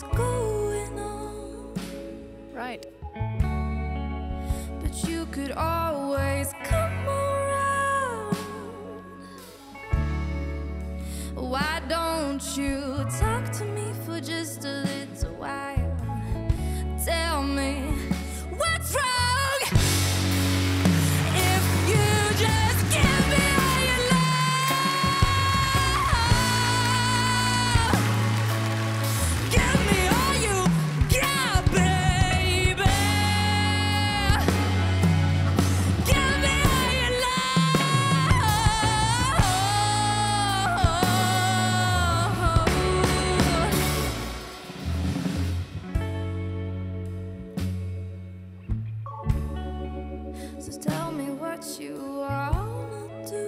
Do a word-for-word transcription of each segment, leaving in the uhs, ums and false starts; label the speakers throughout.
Speaker 1: what's going on.
Speaker 2: Right.
Speaker 1: But you could always come around. Why don't you talk to me for just a little while? Tell me what's wrong. If you just give me all your love, give me all you got, baby. Give me all your love. So tell me what you wanna do.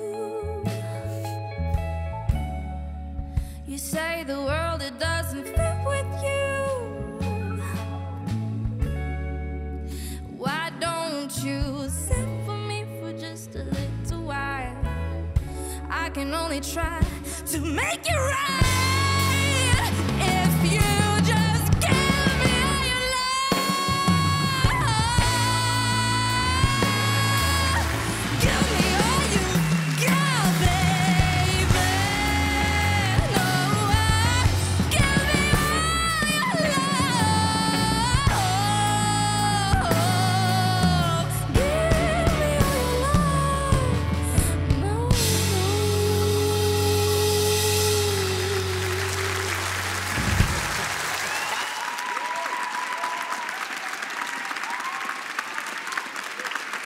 Speaker 1: You say the world, it doesn't fit with you. Why don't you sit for me for just a little while? I can only try to make it right.